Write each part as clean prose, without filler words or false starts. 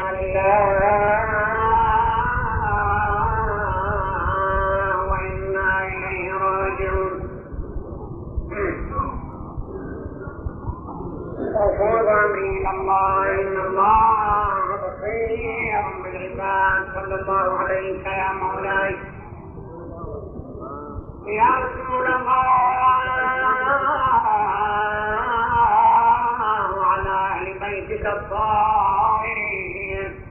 لله وإنا إليه راجعون. وفوض أمري إلى الله إن الله بصير بالعباد. صلى الله عليك يا مولاي يا رسول الله وعلى أهل بيتك الطاهرين.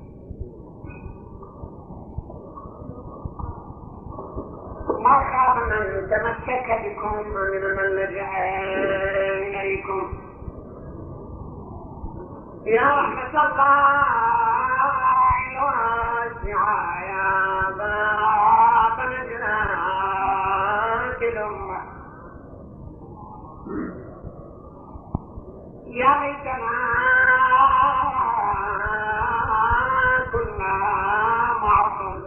ما خاب من تمسك بكم من لجأ إليكم يا رحمة الله الواسعة يا باب نجاة الأمة. يا ليتنا كنا معكم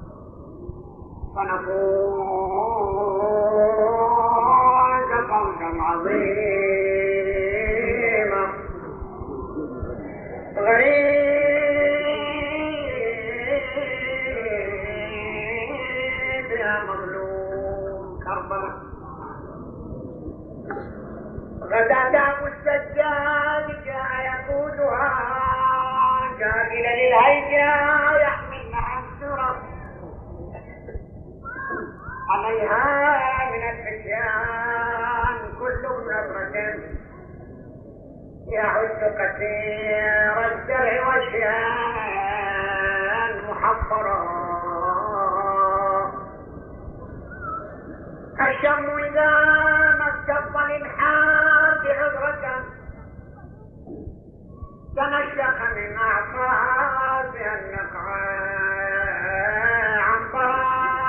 فنفوز فوزا عظيما. غريب يا مظلوم كربلاء. غدا دعم السجاد جاء يقودها جاهلا للهيجا يحملها السرى عليها من الفتيان كل نظرة يعد كثير الزرع والشان محفرا. الشم إذا ما استبط للحاد عذرة تنشق من أعصابها النقعاء عنبرا.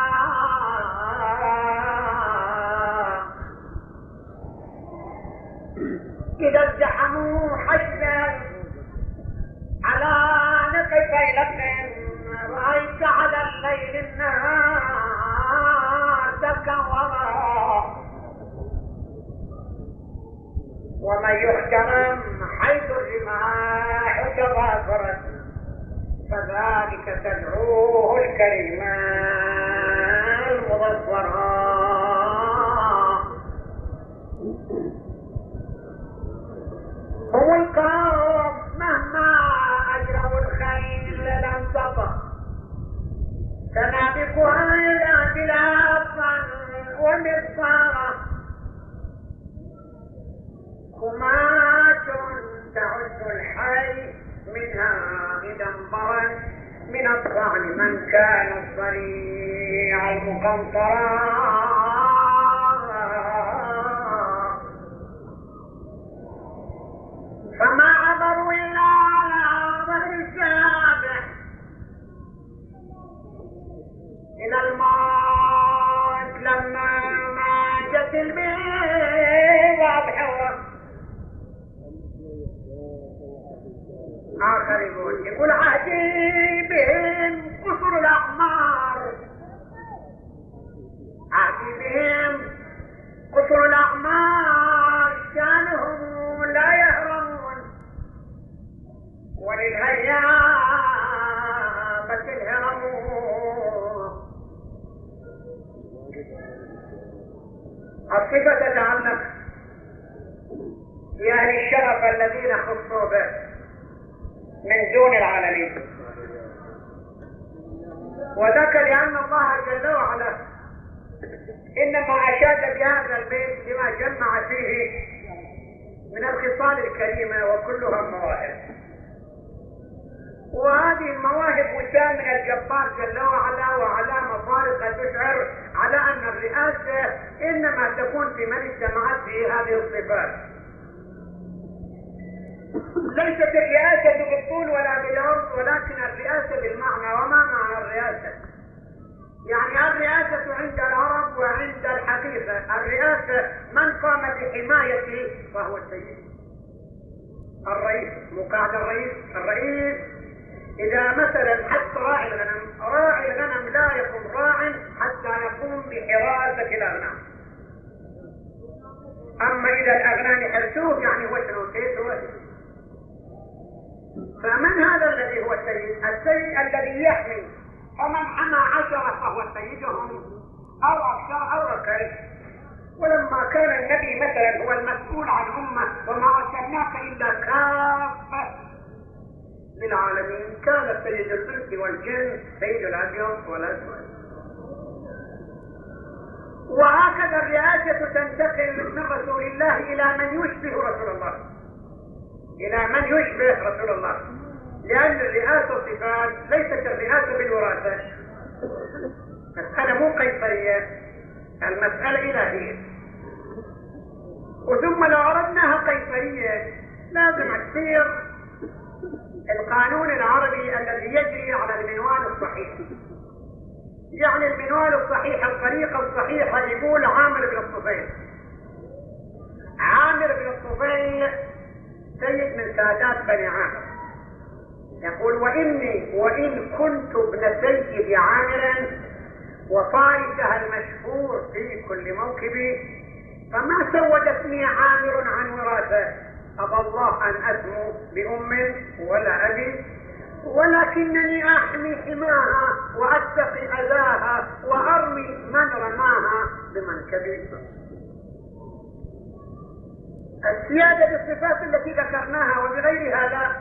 إذا ازدحموا حشدا على نقفي لبن رأيت على الليل النهار تكورا. ومن يحترم حيث الرماح تضافرت فذلك تدعوه الكلمة المظفرة. هم القوم مهما أجروا الخيل لم تطأ تنابكها إلى خلافا ومرصارا. خمات تعد الحي منها إذا انبرت من الطعن من كان الصريع المقنطرا. فما عبروا إلا على ظهر السابح إلى الموت لما ماتت البيضة بحوة. آخر يقول عهدي بهم قصر الأحمار. عهدي بهم قصر الأحمار شانهم لا يهرمون وللهيابة الهرمون. الصفة تتعلق بأهل الشرف الذين خصوا به من دون العالمين، وذاك لأن الله جل وعلا إنما أشاد بهذا البيت لما جمع فيه من الخصال الكريمة وكلها مواهب. وهذه المواهب وسام من الجبار جل وعلا وعلامة فارقة تشعر على أن الرئاسة إنما تكون في من اجتمعت به هذه الصفات. ليست الرئاسة بالطول ولا بالعرض ولكن الرئاسة بالمعنى. وما معنى الرئاسة؟ يعني الرئاسة عند العرب وعند الحقيقة الرئاسة من قام بحمايته فهو السيد الرئيس. مقعد الرئيس إذا مثلا حتى راعي الغنم لا يكون راع حتى يقوم بحراسة الأغنام. أما إذا الأغنام حرسوه يعني هو شنو كيف هو. فمن هذا الذي هو السيد؟ السيد الذي يحمي، فمن حمى 10 فهو سيدهم أو أكثر أو أقل. ولما كان النبي مثلا هو المسؤول عن أمة وما أرسلناك إلا كافة للعالمين، كان سيد الإنس والجن سيد الأبيض والأسود. وهكذا الرئاسة تنتقل من رسول الله إلى من يشبه رسول الله، إلى من يشبه رسول الله، لأن الرئاسة صفات، ليست الرئاسة بالوراثة. مسألة مو قيصرية، المسألة إلهية. وثم لو أردناها قيصرية لازم تصير القانون العربي الذي يجري على المنوال الصحيح. يعني المنوال الصحيح، الطريقة الصحيحة، يقول عامر بن الطفيل. عامر بن الطفيل سيد من سادات بني عامر، يقول: وإن كنت ابن سيد عامر وفارسها المشهور في كل موكب، فما سودتني عامر عن وراثة، أبى الله أن أسمو بأم ولا أبي، ولكنني أحمي حماها وأتقي أذاها وأرمي من رماها بمنكبي. السيادة بالصفات التي ذكرناها وبغيرها لا.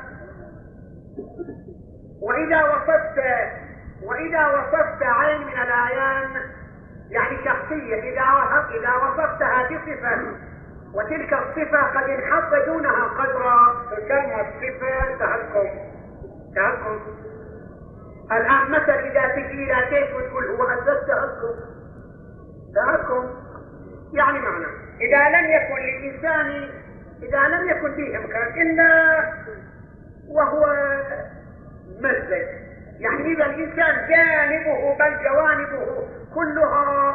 وإذا وصفت عين من الأعيان، يعني شخصية، إذا وصفتها بصفة وتلك الصفة قد انحط دونها قدرا، تسمى الصفة تهكم. الآن مثل إذا تجي إلى كيف وتقول هو أساس تهكم، يعني معنى إذا لم يكن فيه إمكان إلا وهو مزج، يعني إذا الإنسان جانبه بل جوانبه كلها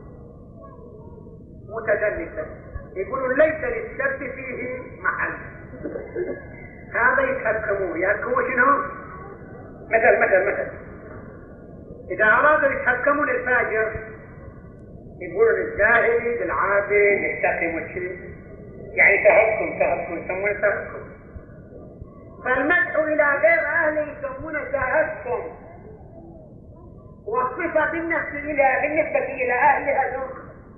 متجنسة، يقولون ليس للشك فيه محل. هذا يتحكموا شنو؟ مثل إذا أرادوا يتحكموا للفاجر يقولوا للزاهد العابد يتقي والشيء، يعني تهكم يسمونه تهكم. فالمدح إلى غير أهله يسمونه تهكم، والصفة بالنسبة إلى أهلها ذوق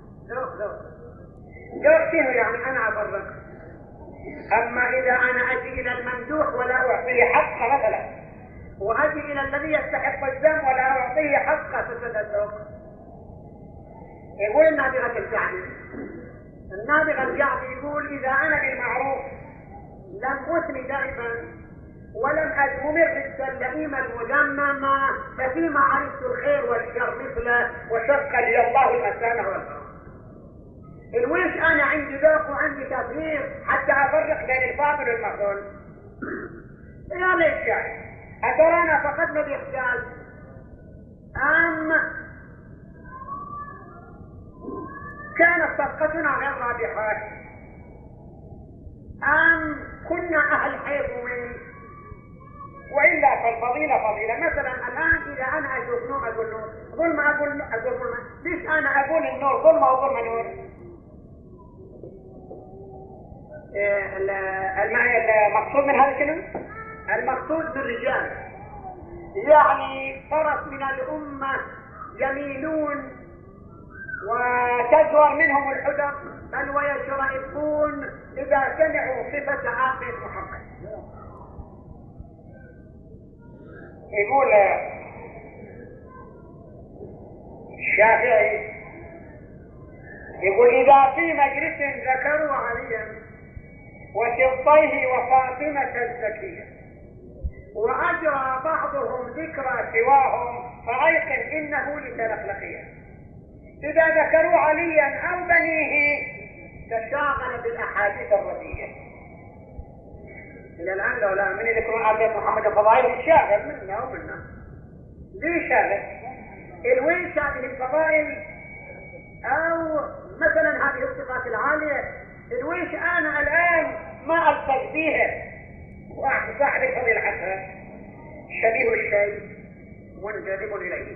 شنو؟ يعني أنا أبرك. أما إذا أنا أجي إلى الممدوح ولا أعطيه حقه مثلا، وأجي إلى الذي يستحق الذم ولا أعطيه حقه، فسد الذوق. يقول النابغة الجعدي يقول: إذا أنا بالمعروف لم أثني دائما ولم أمر بالسلئيم المذممة، ففيما عرفت الخير والشر مثله، وشق لي الله المسامع والأرض. الويش أنا عندي ذوق وعندي تفريق حتى أفرق بين الباطل والمقول. يا ليش يعني؟ أترانا فقدنا بإحساس أم كانت صفقتنا غير رابحة، أم كنا أهل حيث من، وإلا فالفضيلة فضيلة. مثلا الآن إذا أنا أشوف نور أقول نور، ظلمة أقول ظلمة. ليش أنا أقول النور ظلمة وظلمة نور؟ المقصود من هذا شنو؟ المقصود بالرجال، يعني طرف من الأمة يميلون وتزور منهم الحدق، بل ويشرئبون إذا سمعوا صفة عاقل محمد. يقول الشافعي، يقول: إذا في مجلس ذكروا عليا وسبطيه وفاطمة الزكية وأجرى بعضهم ذكرى سواهم، فأيقن إنه لتلقلقية. إذا ذكروا عليا أو بنيه تشاغل بالأحاديث الرديئة. إلى الآن لو لا من يذكرون عبد محمد الفضائل شاغل منا ومنا. ليش هذا؟ الويش هذه الفضائل أو مثلا هذه الصفات العالية، الويش أنا الآن ما ألفظ بيها، وصاحب الفضيل حسن شبيه الشيء منجذب إليه.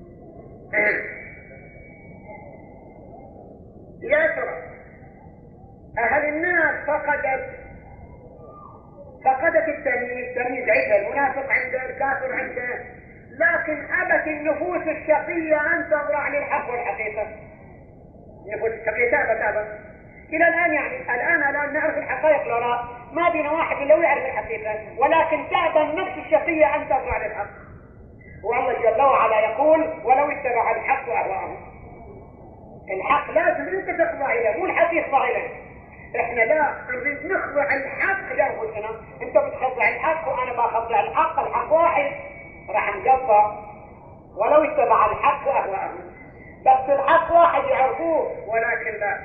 يا ترى أهل الناس فقدت التمييز عنده، المنافق عنده، الكافر عنده، لكن أبت النفوس الشقية أن تضرع للحق والحقيقة. النفوس الشقية أبت إلى الآن، يعني الآن نعرف الحقائق لا، ما بينا واحد إلا يعرف الحقيقة، ولكن تأبى النفس الشقية أن تضرع للحق. والله جل وعلا يقول: ولو اتبع الحق أهواءهم. الحق لازم أنت تخضع إليه، مو الحق يخضع إليه. احنا لا نريد نخضع الحق لأنفسنا، انت بتخضع الحق وانا بخضع الحق، الحق واحد راح نقطع. ولو اتبع الحق اهواءهم، بس الحق واحد يعرفوه، ولكن لا.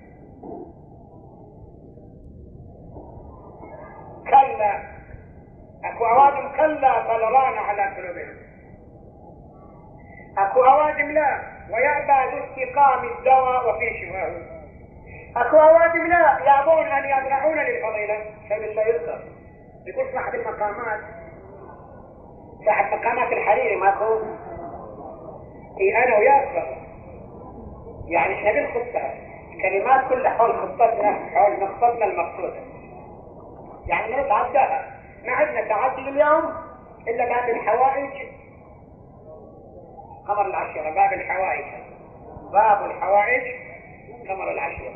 كلا، اكو اوادم كلا بل ران على قلوبهم. اكو اوادم لا، ويأبى ذو استقام الدواء وفي شفاه. اكو اوادم لا، يابون ان يضرعون للفضيله. شيء بالله يذكر، يقول صاحب المقامات، صاحب مقامات الحريري ماكو؟ انا وياك، يعني احنا بالخطه كلمات كلها حول خطتنا، حول نقطتنا المقصوده، يعني نتعداها. ما عندنا تعدي اليوم الا باب الحوائج، قمر العشيره، باب الحوائج، باب الحوائج قمر العشيره.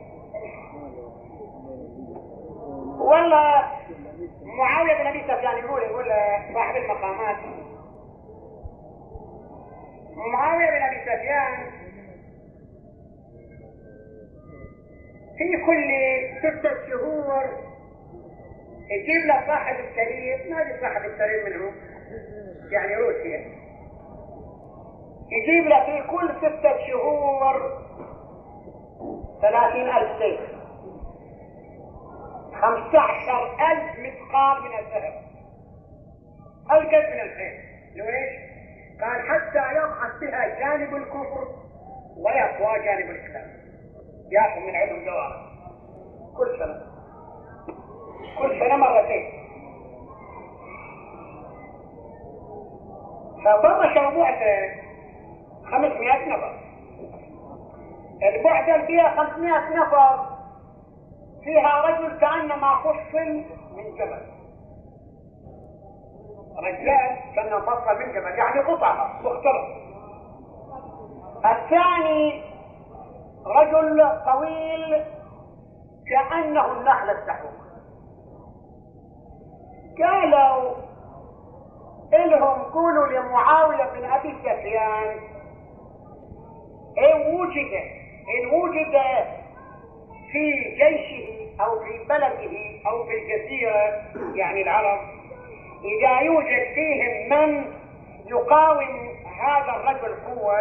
والله معاوية بن أبي سفيان يقول صاحب المقامات، معاوية بن أبي سفيان في كل 6 شهور يجيب له صاحب السرير، ما ادري صاحب السرير منه، يعني روسيا، يجيب له في كل 6 شهور 30,000 سيف، 15,000 مثقال من الذهب، القد من الخير. ليش؟ قال: حتى يضعف بها جانب الكفر ويقوى جانب الاسلام. ياخذ من عندهم دوام كل سنه، كل سنه مرتين. فطرشوا بعثه 500 نفر، البعثه اللي فيها 500 نفر فيها رجل كأنما فصل من جبل، رجال كأنه فصل من جبل، يعني قطعة مختلف. الثاني رجل طويل كأنه النخلة السحوق. قالوا إلهم قولوا لمعاوية بن أبي سفيان: إن وجد في جيشه أو في بلده أو في الجزيرة، يعني العرب، إذا يوجد فيهم من يقاوم هذا الرجل قوة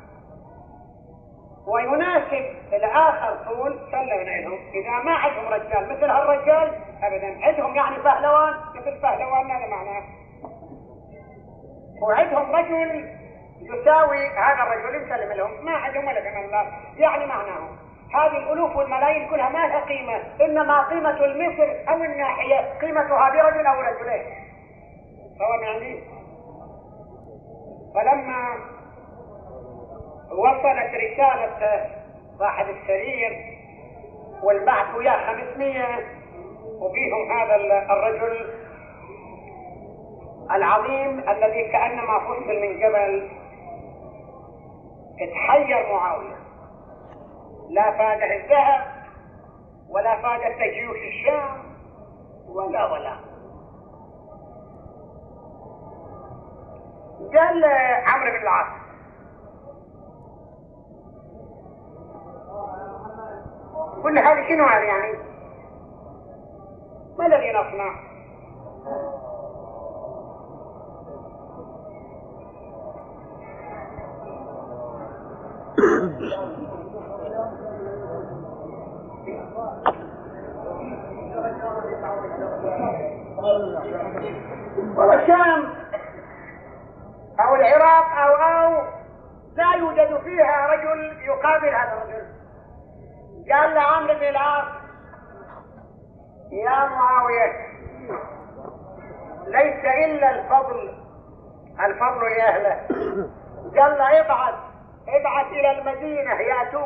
ويناسب الآخر طول، سلمنا لهم. إذا ما عندهم رجال مثل هالرجال أبدا، عندهم يعني فهلوان مثل فهلوان، هذا معناه، وعندهم رجل يساوي هذا الرجل يسلم لهم، ما عندهم ولا كمان الله، يعني معناه هذه الألوف والملايين كلها ما لها قيمة، إنما قيمة المصر أو الناحية قيمتها برجل أو رجلين. هو يعني فلما وصلت رسالة صاحب السرير والبعث وياه 500 وفيهم هذا الرجل العظيم الذي كأنما فصل من جبل، اتحير معاوية، لا فاده الذهب ولا فاده جيوش الشام ولا قال عمرو بن العاص: قل هذا شنو هذا يعني؟ ما الذي نصنع؟ والشام او العراق او لا يوجد فيها رجل يقابل هذا الرجل. قال لعمرو بن العاص: يا معاوية، ليس الا الفضل لاهله. قال له: ابعث الى المدينة يأتوك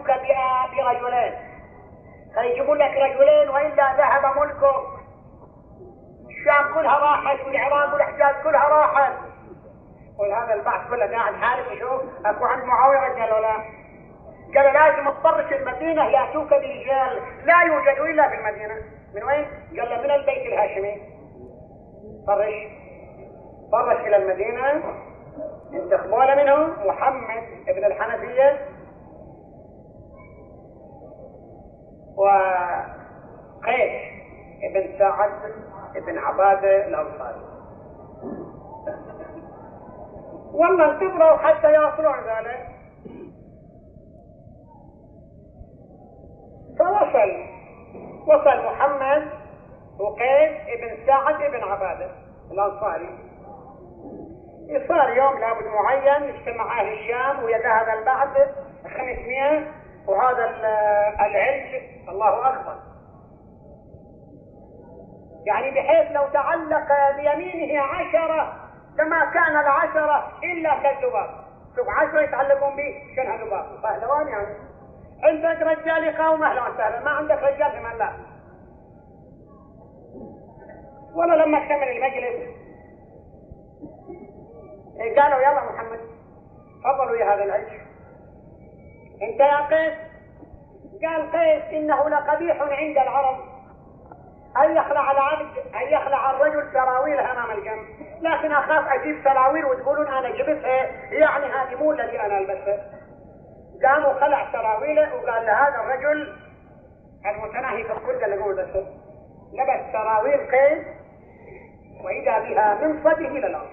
برجلين، فيجيبوا لك رجلين والا ذهب ملكك. والشام كلها راحت والعراق والحجاز كلها راحت، وهذا البعث كله قاعد حالف يشوف اكو عند معاويه رجال ولا؟ قال لازم تطرش المدينه ياتوك برجال لا يوجد الا في المدينه. من وين؟ قال له من البيت الهاشمي. طرش الى المدينه، انتخبوا منهم محمد ابن الحنفيه وقيس ابن سعد ابن عباده الانصاري. والله انتظروا حتى يصلون ذلك، وصل محمد وقيس ابن سعد ابن عباده الانصاري. صار يوم لابد معين يجتمع اهل الشام ويا هذا البعث 500 وهذا العلج الله اكبر، يعني بحيث لو تعلق بيمينه 10 لما كان 10 الا كالذباب. شوف 10 يتعلقون به كانها ذباب پهلوان. يعني عندك رجال يقاوم اهلا وسهلا، ما عندك رجال في من لا. ولا لما اكتمل المجلس قالوا يلا محمد تفضلوا يا هذا العيش. انت يا قيس؟ قال قيس انه لقبيح عند العرب ان يخلع الرجل سراويله امام الجمع، لكن اخاف اجيب سراويل وتقولون انا جبتها يعني هذه مو الذي انا البسها. قام وخلع سراويله وقال لهذا الرجل المتناهي في الخلق اللي يقول بس لبس سراويل قيس واذا بها من صدره الى الارض،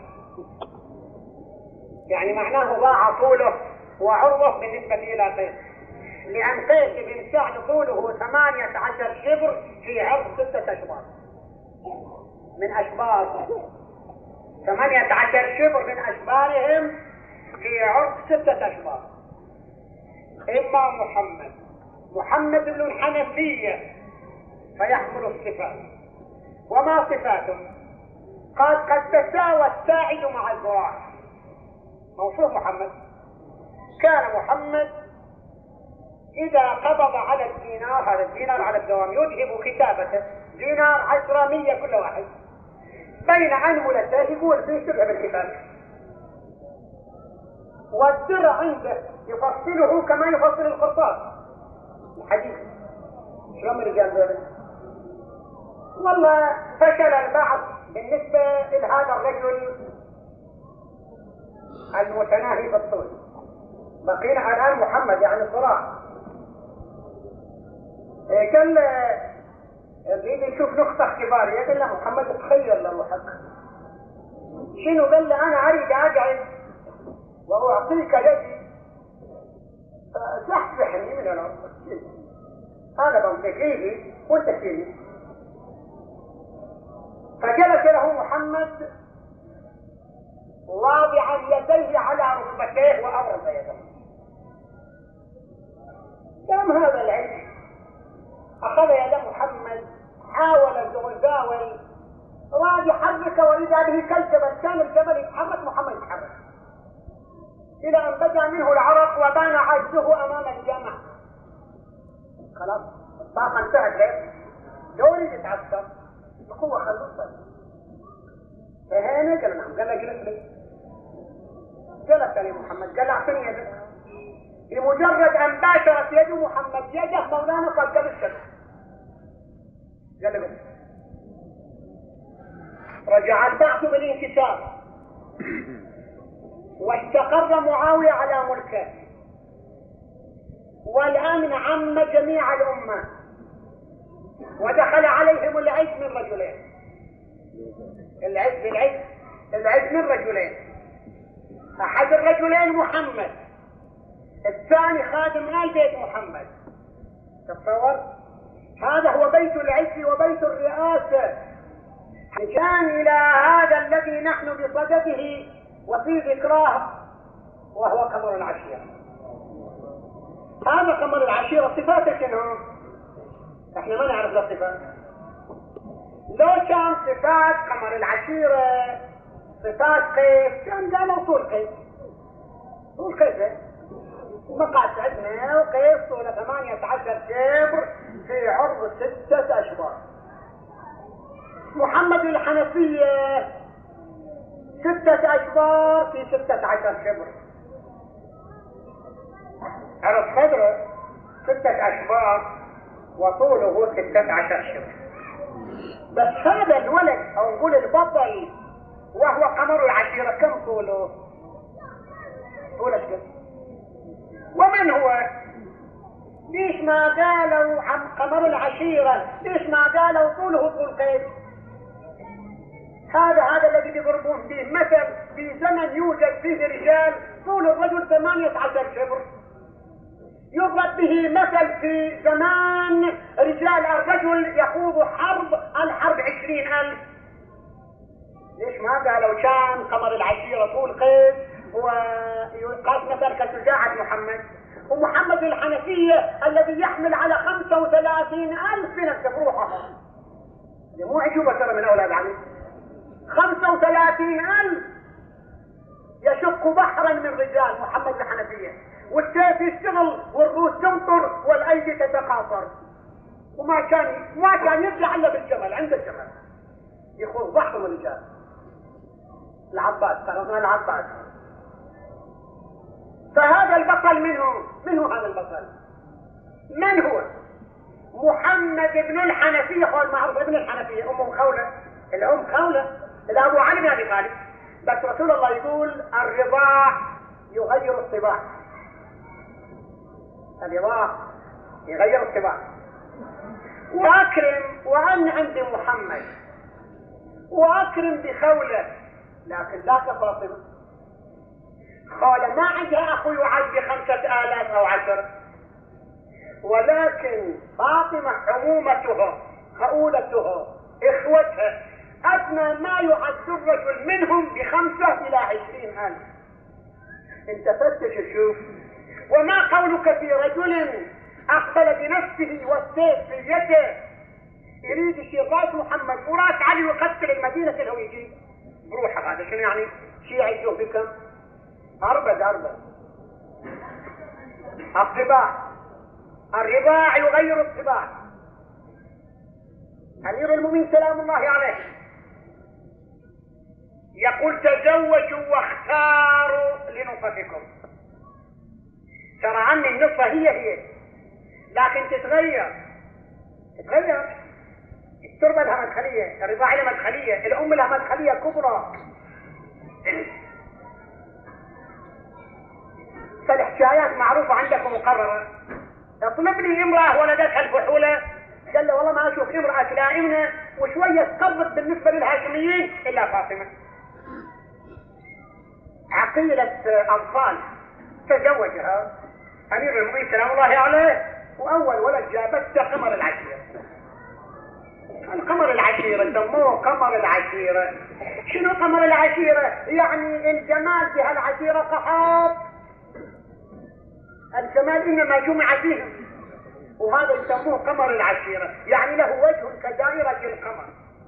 يعني معناه ضاع طوله وعرضه بالنسبه الى قيس، لان قيس بن سعد طوله 18 شبر في عرض 6 اشبار من اشبار 18 شبر من اشبارهم في عرض 6 اشبار. اما محمد بن الحنفيه فيحمل الصفات. وما صفاته؟ قد تساوى الساعد مع الذراع. موصوف محمد، كان محمد إذا قبض على الدينار، هذا الدينار على الدوام يذهب كتابته، دينار 10 100 كل واحد، بين أنملته يقول فيه شبه بالكتاب. والدرع عنده يفصله كما يفصل القرطاس الحديث. شلون الرجال ذلك؟ والله فشل البعض بالنسبة لهذا الرجل المتناهي في الطول. بقينا الآن محمد يعني صراع. قال يريد يشوف نقطة اختبارية، قال له محمد تخيل له حق شنو؟ قال له أنا أريد أقعد وأعطيك يدي تحبحني من الأرض، أنا بمسك إيدي وأنت تشيلني. فجلس له محمد واضعا يديه على ركبتيه وأورد يده. قام هذا العيش أخذ يد محمد، حاول يزاول، راد يحرك وإذا به كالجبل، كان الجبل يتحرك محمد يتحرك، إلى أن بدا منه العرق وبان عجزه أمام الجمع. خلاص الطاقة انتهت له، لو يريد يتعسكر بقوة خلصت. فهنا قال نعم، قال له جلس لي، جلس لي محمد، قال له اعطني يدك. بمجرد ان باشرت يد محمد يده مولانا قد قبل الشمس، قال له بس. رجع البعث بالانكسار واستقر معاوية على ملكه، والامن عم جميع الامة، ودخل عليهم العز من رجلين. العز من رجلين، احد الرجلين محمد، الثاني خادم آل بيت محمد. تصور هذا هو بيت العز وبيت الرئاسة، كان الى هذا الذي نحن بصدده وفي ذكراه، وهو قمر العشيرة. هذا قمر العشيرة صفاته شنو؟ احنا ما نعرف له صفات. لو كان صفات قمر العشيرة صفات قيس كان قالوا طول قيس، طول قيس مقعد عندنا وقيس طوله 18 شبر في عرض 6 أشبار. محمد الحنفية 6 أشبار في 16 شبر. عرض صدره 6 أشبار وطوله 16 شبر. بس هذا الولد او نقول البطل وهو قمر العشيرة كم طوله؟ طوله شبر. ومن هو؟ ليش ما قالوا عن قمر العشيرة؟ ليش ما قالوا طوله طول قيد؟ هذا الذي بيضربون به مثل في زمن يوجد فيه رجال طول الرجل 18 شبر، يضرب به مثل في زمان رجال الرجل يخوض الحرب 20,000. ليش ما قالوا كان قمر العشيرة طول قيد ويقاس مثل كشجاعة محمد؟ ومحمد الحنفية الذي يحمل على 35,000 نفس بروحها، هذه مو عجوبة ترى من أولاد علي. 35,000 يشق بحرا من رجال محمد الحنفية، والسيف يشتغل والروس تمطر والايدي تتقاطر، وما كان يرجع الا بالجمل، عند الجمل يخوض بحر من الرجال. العباس فرضنا العباس. فهذا البطل منه هذا البطل من هو؟ محمد بن الحنفية، هو المعروف ابن الحنفية. امه خولة، الام خولة، الابو علي بن ابي طالب. بس رسول الله يقول الرضاع يغير الطباع، الرضاع يغير الطباع. واكرم وان عند محمد واكرم بخولة، لكن لا كفاطمة. خولة ما عندها اخو يعد ب5,000 او 10، ولكن فاطمة عمومتها خؤولتها اخوتها ادنى ما يعد الرجل منهم ب5 إلى 20,000. انت فتش شوف. وما قولك في رجل اقبل بنفسه والسيف في يده يريد يشيل راس محمد وراس علي ويقتل المدينة كلها ويجي بروحه؟ هذا شنو يعني؟ شيعة يجوه بكم؟ أربع. الطباع، الرضاع يغير الطباع. أمير المؤمنين سلام الله عليه يقول تزوجوا واختاروا لنطفكم. ترى عني النطفة هي لكن تتغير. التربة لها مدخلية، الرضاع لها مدخلية، الأم لها مدخلية كبرى. فالحكايات معروفة عندكم مقررة. اطلب لي امرأة ولدتها الفحولة، قال له والله ما اشوف امرأة تلائمنا وشوية تقرب بالنسبة للهاشميين الا فاطمة. عقيلة اطفال تزوجها امير المؤمنين سلام الله عليه، واول ولد جابته قمر العشيرة. القمر العشيرة سموه قمر العشيرة. شنو قمر العشيرة؟ يعني الجمال في هالعشيرة قحاط، الجمال انما جمع فيهم، وهذا يسموه قمر العشيرة، يعني له وجه كدائرة القمر.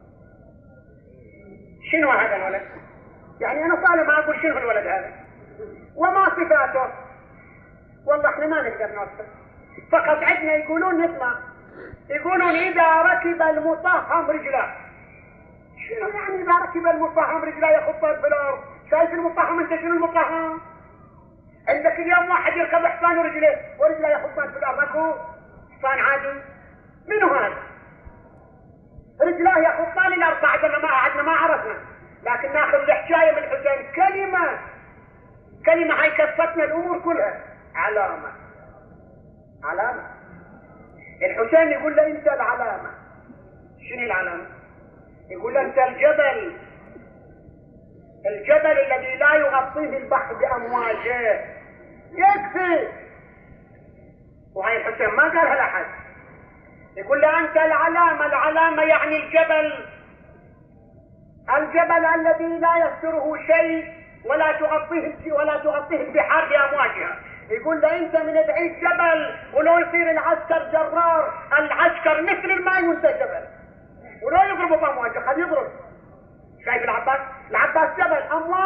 شنو هذا الولد؟ يعني انا طالما اقول شنو الولد هذا وما صفاته، والله احنا ما نقدر نوصف. فقط عندنا يقولون نسمع، يقولون اذا ركب المطهم رجلاه. شنو يعني اذا ركب المطهم رجلاه يخطه في الارض؟ شايف المطهم انت؟ شنو المطهم؟ عندك اليوم واحد يركب حصان ورجليه يخطان في الارض، اكو حصان عادي؟ منو هذا؟ رجلاه يخطان الارض. بعدنا ما عرفنا، لكن ناخذ الحكايه من الحسين كلمه هاي كفتنا الامور كلها. علامه الحسين يقول له انت العلامه. شنو العلامه؟ يقول له انت الجبل الذي لا يغطيه البحر بامواجه، يكفي. وهي الحسين ما قالها لاحد. يقول له انت العلامه يعني الجبل الذي لا يستره شيء ولا تغطيه البحار بامواجها. يقول له انت من بعيد جبل، ولو يصير العسكر جرار، العسكر مثل الماء وانت جبل، ولو يضربوا بامواجه قد يضرب. شايف العباس جبل،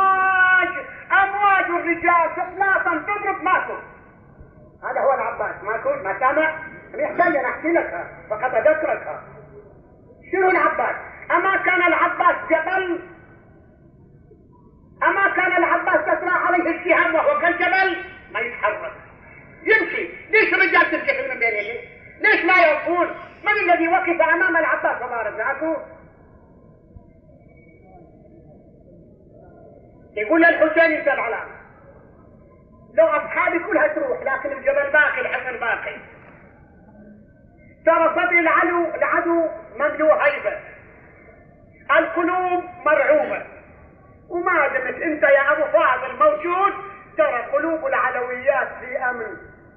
امواج الرجال افلاطا تضرب ماتوا. هذا هو العباس. ما سامع؟ يحتاج انا احكي لك فقط اذكرك. شنو العباس؟ أما كان العباس جبل؟ أما كان العباس تسرى عليه السهام وهو كالجبل؟ ما يتحرك يمشي. ليش الرجال تمشي من بين يديه؟ ليش لا يوقفون؟ من الذي وقف أمام العباس الله رزقه؟ يقول للحسين يسأل على لو أصحابي كلها تروح لكن الجبل باقي، الحسن باقي. ترى صدر العدو مملوء هيبة، القلوب مرعوبة، وما دمت انت يا ابو فاضل موجود ترى قلوب العلويات في امن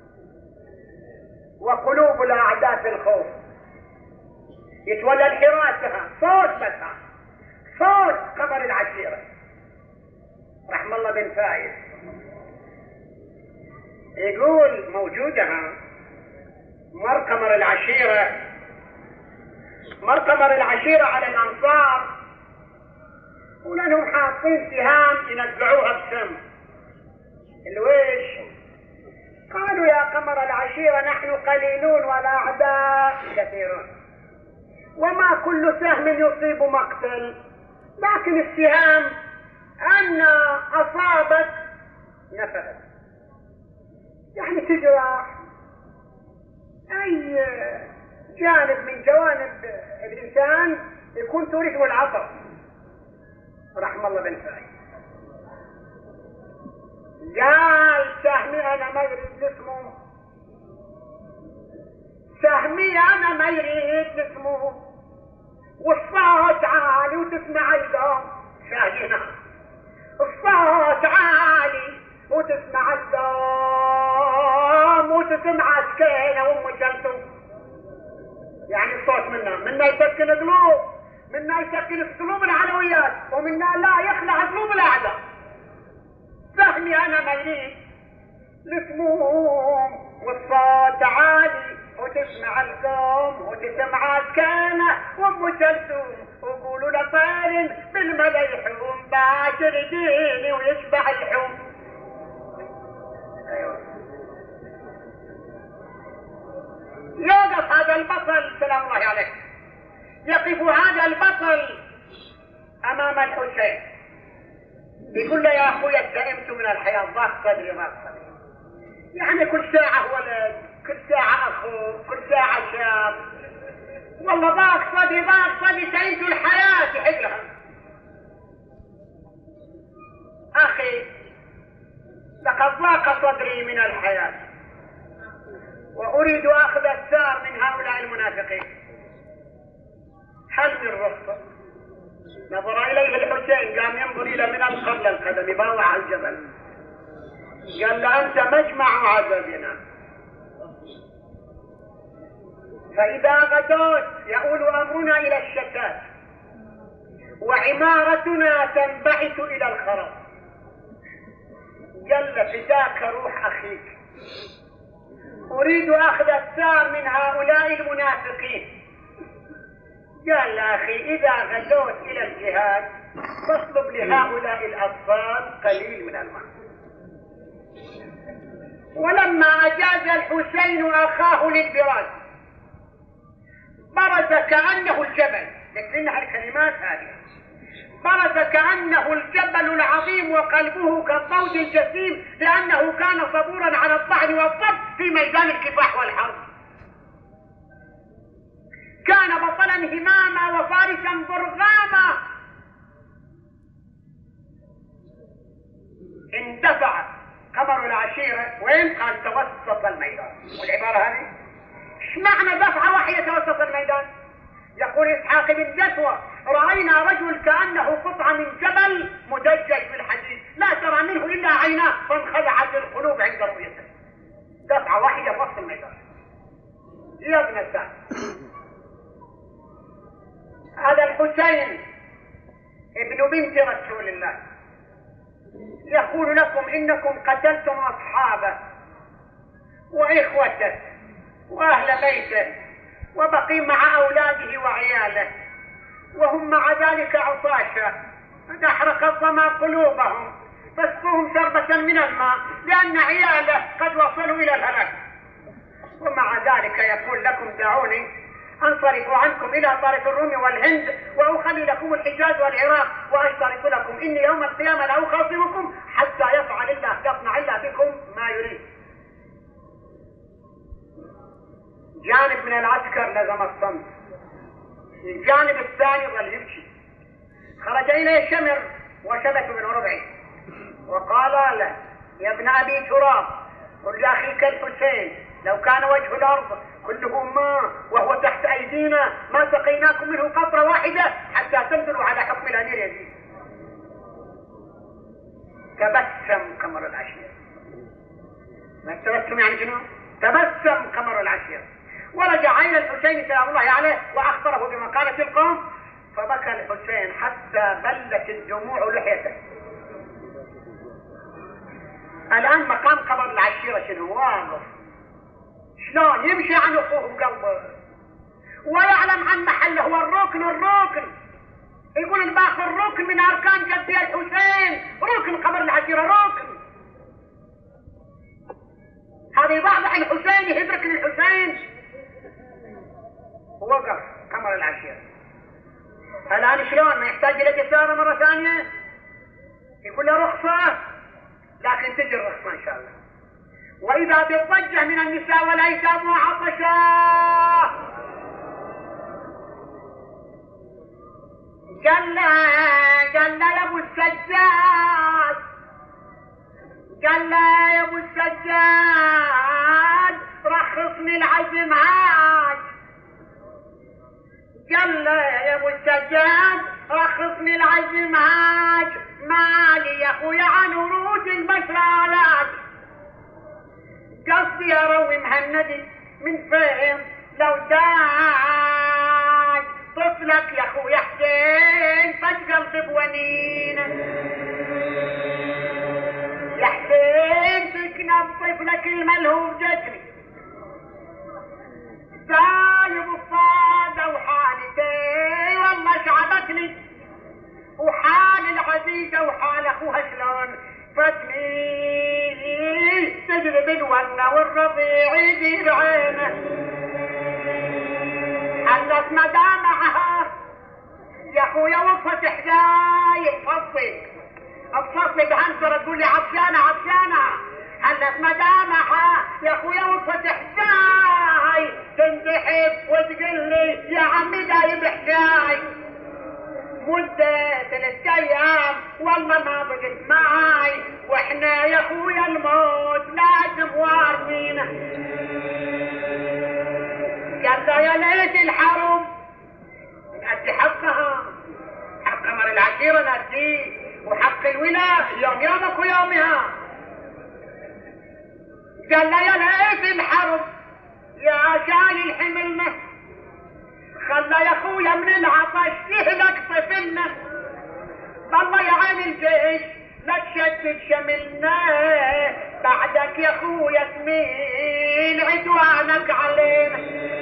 وقلوب الاعداء في الخوف. يتولى حراسها صوت بس، صوت قمر العشيرة رحم الله بن فايز. يقول موجودة مر قمر العشيرة على الأنصار، ولأنهم حاطين سهام ينزعوها بسم الويش. قالوا يا قمر العشيرة نحن قليلون والأعداء كثيرون، وما كل سهم يصيب مقتل، لكن السهام أن أصابت نفذت، يعني تجرح أي جانب من جوانب الإنسان يكون تورثه العطر رحم الله بن فايز. قال سهمي أنا ما يريد اسمه، سهمي أنا ما يريد اسمه، والصوت عالي وتسمع الدم شاهينا، الصوت عالي وتسمع الدم وتسمع سكينة وام كلثوم. يعني الصوت منا يسكن قلوب، منا يسكن قلوب العلويات، ومنا لا يخلع قلوب الاعداء. فهمي انا ما يريد السموم والصوت عالي وتسمع القوم وتسمع سكانه وام كلثوم، وقولوا لطير بالملا يحوم باشر ديني ويشبع الحوم. ايوه يوقف هذا البطل سلام الله عليه، يقف هذا البطل امام الحسين يقول له يا اخويا اتهمت من الحياه، ضاق صدري ضاق صدري، يعني كل ساعه ولد، كل ساعه اخو، كل ساعه شاب، والله ضاق صدري ضاق صدري، تعيش الحياه يحق لها. اخي لقد ضاق صدري من الحياه واريد اخذ الثار من هؤلاء المنافقين، هل من رخصه؟ نظر اليه الحسين قام ينظر الى من قبل القدم باوع على الجبل، قال له انت مجمع عددنا، فاذا غدوت يؤول امرنا الى الشتات وعمارتنا تنبعث الى الخراب، قال له فداك روح اخيك، اريد اخذ الثار من هؤلاء المنافقين. قال له اخي اذا غدوت الى الجهاد فاطلب لهؤلاء الاطفال قليل من الماء. ولما اجاز الحسين اخاه للبراز برز كانه الجبل، لكنها الكلمات هذه، برز كانه الجبل العظيم وقلبه كالضوء الجسيم، لانه كان صبورا على الطعن والضرب في ميدان الكفاح والحرب، كان بطلا هماما وفارسا برغاما. اندفع قمر العشيرة وين؟ قال توسط الميدان. والعبارة هذه ايش معنى دفعة واحدة توسط الميدان؟ يقول اسحاق بن جسوة رأينا رجل كأنه قطعة من جبل مدجج بالحديد لا ترى منه إلا عيناه فانخدعت القلوب عند رؤيته. دفعة واحدة في وسط الميدان. يا ابن السعد هذا الحسين ابن بنت رسول الله يقول لكم انكم قتلتم اصحابه واخوته واهل بيته وبقي مع اولاده وعياله، وهم مع ذلك عطاشا، قد احرق الظما قلوبهم، فاسقوهم شربة من الماء لان عياله قد وصلوا الى الهلاك. ومع ذلك يقول لكم دعوني انصرف عنكم الى طرف الروم والهند واخلي لكم الحجاز والعراق واشترط لكم اني يوم القيامه لا اخاصمكم حتى يصنع الله بكم ما يريد. جانب من العسكر لزم الصمت، الجانب الثاني ظل يبكي. خرج اليه شمر وشبك بن ربعي وقال له: يا ابن ابي تراب، قل لاخيك الحسين لو كان وجه الارض كله ماء وهو تحت ايدينا ما سقيناكم منه قطره واحده حتى تنزلوا على حكم الامير يزيد. تبسم قمر العشير. ما التبسم يعني شنو؟ تبسم قمر العشير. ورجع الى الحسين سلام الله عليه واخبره بمقالة القوم، فبكى الحسين حتى بلت الدموع لحيته. الان مقام قمر العشيرة شنو؟ واقف شلون يمشي عن اخوه بقلبه ويعلم عن محله هو الركن. يقول الباخر ركن من اركان جدي الحسين، ركن قمر العشيرة، ركن. هذا يضعضع الحسين، يدرك للحسين. ووقف قمر العشيرة. الان شلون؟ ما يحتاج الى جسارة مرة ثانية؟ يقول له رخصة، لكن تجي الرخصة ان شاء الله. واذا بالضجة من النساء والايتام وعطشا قال يا ابو السجاد، قال له يا ابو السجاد رخصني العزم عاج، قال له يا ابو السجاد رخصني العزم عاج، مالي يا اخويا عن ورود المسرالات، قصدي اروي مهندي من فين لو داج طفلك يا اخويا حسين فج قلبي بونين، يا حسين تكنب طفلك الملهوف جسمي سايب الصادة وحالتي والله شعبتني، وحال العزيزة وحال اخوها شلون فتني، تجري بالونة والرضيع يدير عينه، حلت مدامعها يا اخويا وقفت حداي تصفي بهمسرة تقول لي عطشانة، حلت مدامعها يا اخويا وقفت حداي تنسحب وتقول لي يا عمي دايب حداي، مدة 3 ايام والله ما بقت معاي، واحنا يا اخويا الموت لازم وارمينا، قال يا ليت الحرم نأدي حقها، حق قمر العشيرة نأديه، وحق الولاء يومك ويومها، قال يا ليت الحرم يا شايل الحملنا، خلى يا اخويا من العطش يهلك طفلنا، والله يا عين الجيش لا تشتت شملنا، بعدك يا اخويا تميل عدوانك علينا،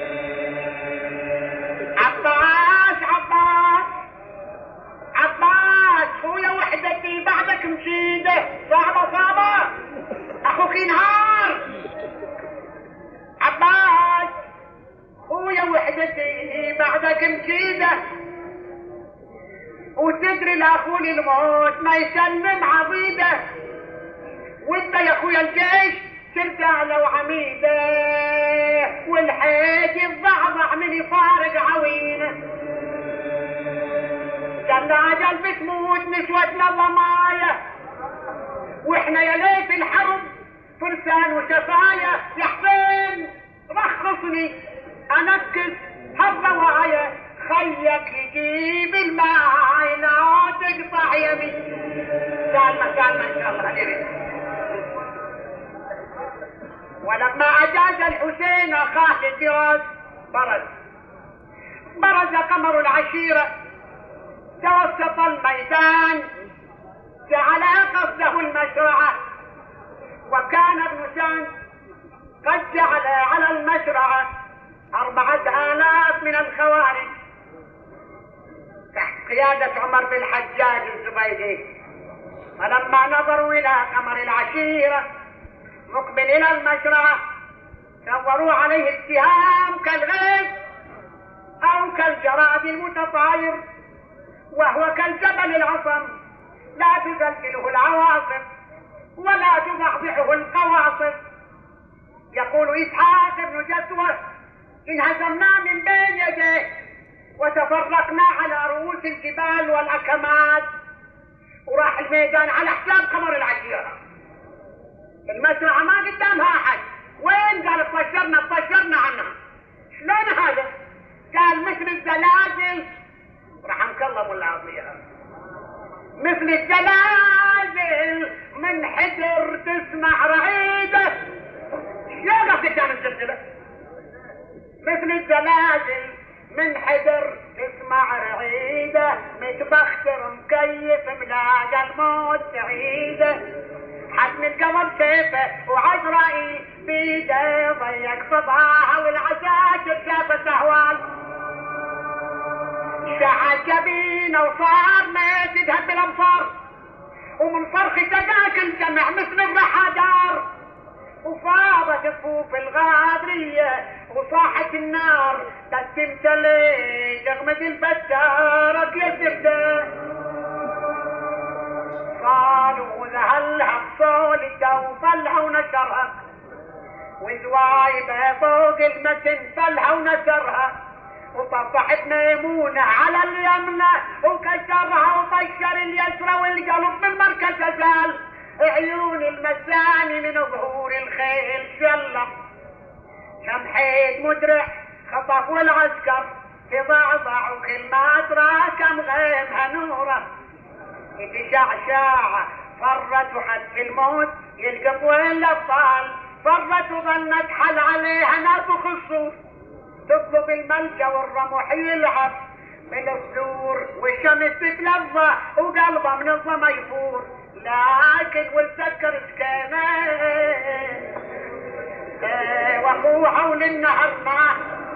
عباس خويا وحدتي بعدك مشيده صعبة اخوك ينهار، عباس خويا وحدتي بعدك مشيده، وتدري لاخوي الموت ما يسلم عضيده، وانت يا اخويا الجيش سرتاله وعميده، والحيط يتضعضع من يفارق عوينه، قال اجل بتموت نسوتنا ضمايه، واحنا يا ليت الحرب فرسان وشفايه، يا حسين رخصني انكس هالضوايا، خيك يجيب الماء لا تقطع يمي، قالنا ان شاء الله عليك. ولما اجاز الحسين اخاه للجواز برز قمر العشيرة توسط الميدان، جعل قصده المشرعة، وكان ابن سعد قد جعل على المشرعة 4000 من الخوارج تحت قيادة عمر بن الحجاج الزبيدي، فلما نظروا الى قمر العشيرة مقبل الى المشرعة صوروا عليه السهام كالغيث، أو كالجراد المتطاير، وهو كالجبل العصم لا تزلزله العواصف ولا تضحضحه القواصف. يقول إسحاق بن جسوة: انهزمنا من بين يديه وتفرقنا على رؤوس الجبال والأكمات، وراح الميدان على حساب قمر العشيرة. المسرعة ما قدامها أحد، وين؟ قال طشرنا عنها. شلون هذا؟ قال مثل الزلازل، رحمك الله ولا عطيها، مثل الزلازل من حجر تسمع رعيده. شو قصدك كان الزلزلة؟ مثل الزلازل من حجر تسمع رعيده، متبختر مكيف ملاقى الموت سعيده، حجم القمر سيفه وعزرائيل بيده ضيق صباها، والعساكر شافت اهوال شعل جبينه وصار ما تذهب بالامصار، ومن صرخ ذاك الجمع مثل الرحادار، وفاضت صفوف الغادرية وصاحت النار تمتلي تغمد الفتارك يا الزبدة. صاروا ذهلها بصولته وطلها ونشرها، وزوايبها فوق المتن طلها ونشرها، وطفحت ميمونة على اليمنى وكسرها وطشر اليسرى، والقلب من مركز زال عيون المساني من ظهور الخيل شلق. شمحيد مدرع خطف والعسكر تضعضع، وكلمات راكم غيمها نوره يتشعشع، فرت وحد في الموت يلقط وين الابطال، فرت وظنت حل عليها نافخ الصور، تطلب الملجا والرمح يلعب من السور، والشمس تتلظى وقلبه من الظما يفور، لكن والسكر سكينه واخوه حول النهر معه.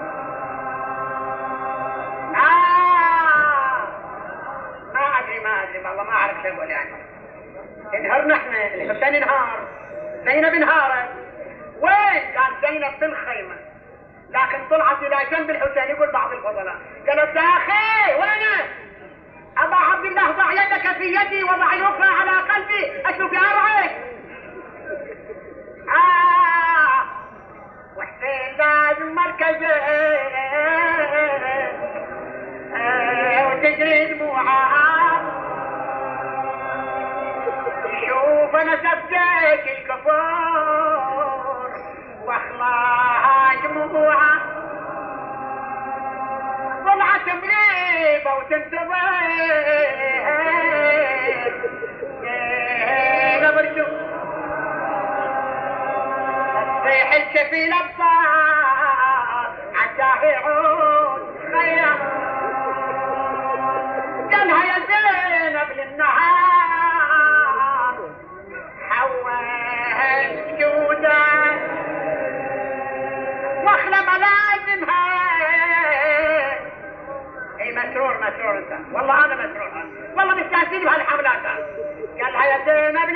ما ادري والله ما اعرف شو اقول يعني. انهرنا احنا، الحسين انهار، زينب انهارت. وين؟ كان زينب في الخيمه، لكن طلعت الى جنب الحسين. يقول بعض الفضلاء قالت: يا اخي وينك؟ ابا عبد الله ضع يدك في يدي وضع الاخرى على قلبي اشوف ارعك. وحسين لازم مركزه وتجري دموعها. شوف انا سبجيت الكفور واخلاها دموعها، طلعت مريبه وتنتظر برجو تصيح الشفيل ابطال عساه يعود خير. قالها يا زينب للنهار حول جوده واخلى ملازمها. اي مسرور انت، والله انا مسرور، والله مستانسين بهالحملات. قالها يا زينب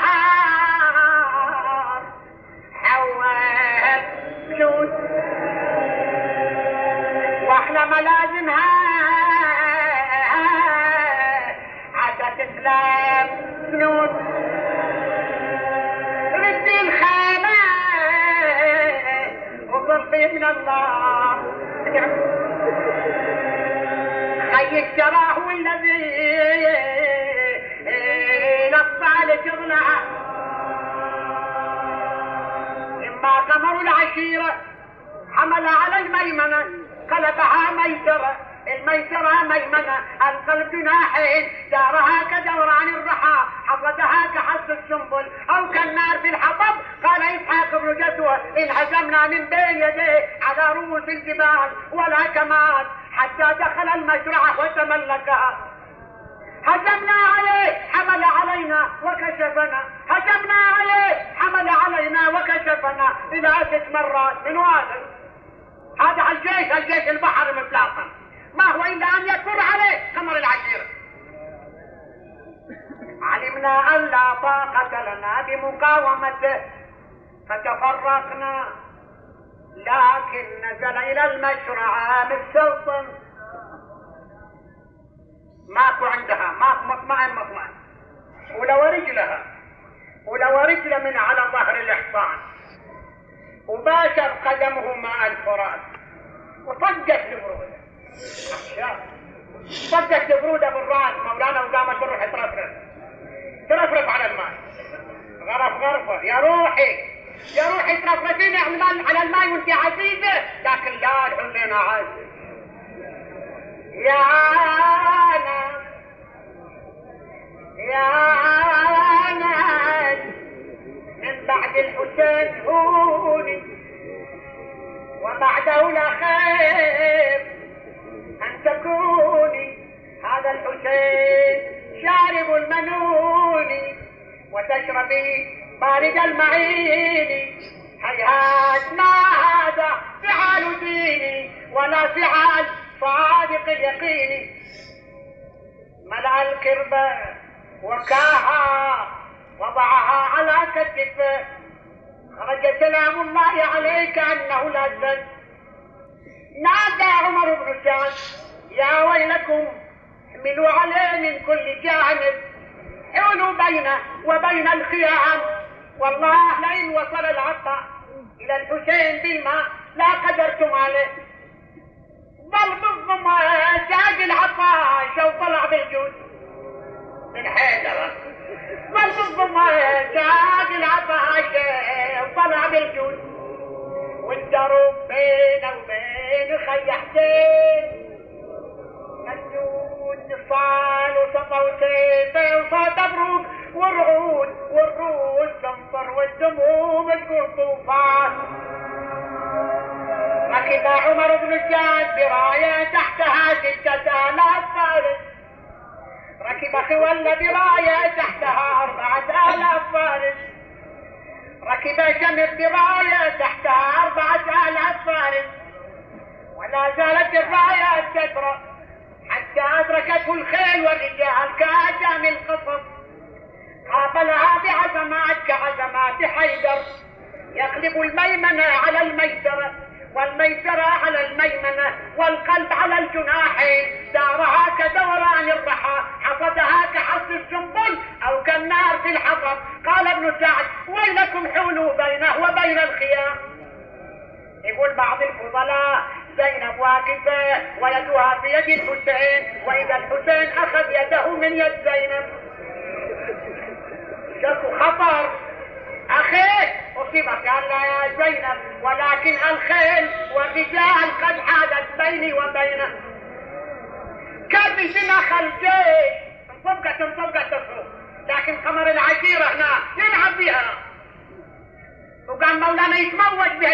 للنهار حول جود واخلى ملازمها، عسى تسلم سنود. ردي الخيمة وظلفي من الله، خي الشراه والذي نصالك ضلع، إما قمر العشيرة حمل على الميمنة قلبها ميسرة، الميسرة ميمنة، القلب جناحين دارها كدوران الرحى، حصدها كحص السنبل أو كالنار في الحطب. قال إسحاق بن جسوة: انهزمنا من بين يديه على رؤوس الجبال والأكمات حتى دخل المشرعة وتملكها. هجمنا عليه حمل علينا وكشفنا، هجمنا عليه حمل علينا وكشفنا إلى 6 مرات من واحد. هذا الجيش البحر متلاطم، ما هو إلا أن يكون عليه قمر العشيرة. علمنا أن لا طاقة لنا بمقاومته فتفرقنا، لكن نزل إلى المشرعة مستوطن ماكو عندها، ماكو مطمئن، ولو رجل من على ظهر الحصان، وباشر قدمه ماء الفرات، وطقت البرودة، طقت البرودة بالراس مولانا، وقامت الروح ترفرف على الماء، غرفة يا روحي ترفرفين على الماء وانت عزيزة، لكن لا الحسين عزيز. يا ناس من بعد الحسين هوني، وبعده لا خير أن تكوني. هذا الحسين شارب المنون، وتشربي بارد المعين. هيهات ما هذا فعال ديني، ولا فعال صادق اليقين. ملأ الكربة وكاها، وضعها على كتفه، خرج سلام الله عليك أنه لا زد. نادى عمر بن سعد يا ويلكم، احملوا عليه من كل جانب، حولوا بينه وبين الخيام. والله لئن وصل العطاء إلى الحسين بالماء لا قدرتم عليه. ظل بالضم ساق العطاش وطلع بالجود من حيدر، ظل بالضم ساق العطاش وطلع بالجود، والدرب بينه وبين خي حسين. الجود نصال وسطوا سيفه وصوت بروق، والرعود تنطر والدموم تقول طوفان. ركب عمر بن سعد براية تحتها 6000 فارس، ركب خول براية تحتها 4000 فارس، ركب شمر براية تحتها 4000 فارس. ولا زالت الراية تدرى حتى أدركته الخيل والرجال كأجام القصص. قابلها بعزمات كعزمات حيدر، يقلب الميمنة على الميسرة، والميسرة على الميمنة، والقلب على الجناحين. دارها كدوران الرحى، حصدها كحص السنبل أو كالنار في الحطب. قال ابن سعد ويلكم حولوا بينه وبين الخيام. يقول بعض الفضلاء زينب واقفة ويدها في يد الحسين، وإذا الحسين أخذ يده من يد زينب. شكو خطر أخي أصيبك، قال لا يا زينب، ولكن الخيل والرجال قد حادت بيني وبينه. كبشنا خلجي انطبقت تصرف، لكن قمر العشيرة هنا يلعب بها، وقام مولانا يتموج بها،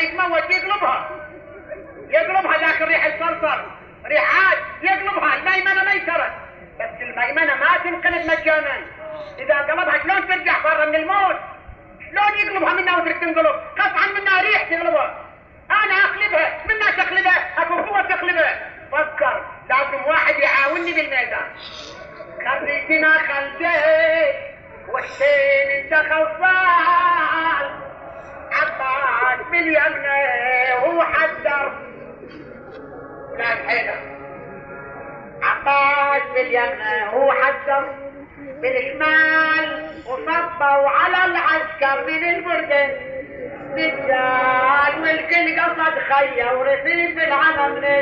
يقلبها لكن ريح الصرصر ريح عاد يقلبها. الميمنة ميسرة، بس الميمنة ما تنقلب مجانا. إذا قلبها شلون ترجع برا من الموت؟ شلون يقلبها منها وترك تنقلب؟ قطعا منها ريح تقلبها، أنا أقلبها منها تقلبها، أكو قوة تقلبها. فكر لازم واحد يعاونني بالميدان. خريتنا خلجي وحسين انت خلصان، عباس باليمنى وهو حذر لا الحيلة، عباس باليمنى وهو حذر بالشمال، وصبوا على العسكر من البردن رجال، والكل قصد خيا ورصيد بالعلم من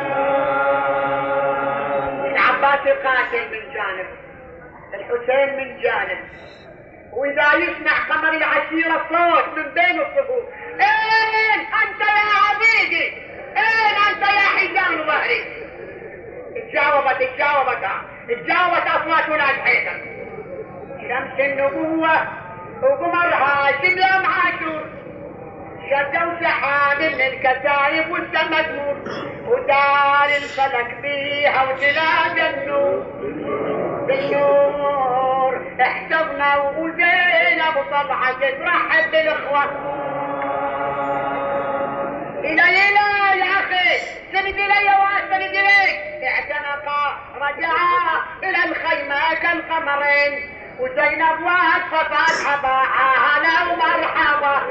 العباس القاتل من جانب، الحسين من جانب. وإذا يسمع قمر العشيرة صوت من بين الصفوف: اين انت يا عبيدي؟ اين انت يا حجام ظهري؟ تجاوبت اصوات ولاد حيدر. شمس النبوة وقمرها شبه معاشور، شدوا سحاب من الكتايب والسما نور، ودار الفلك بيها وتلاقى النور بالنور. احتضنا وزينب وطلعت ترحب بالاخوة. الي يا اخي، سند الي واسند اليك. اعتنقا رجعا الى الخيمة كالقمرين، وزينب واقفة فاتحة باعها هلا ومرحبا،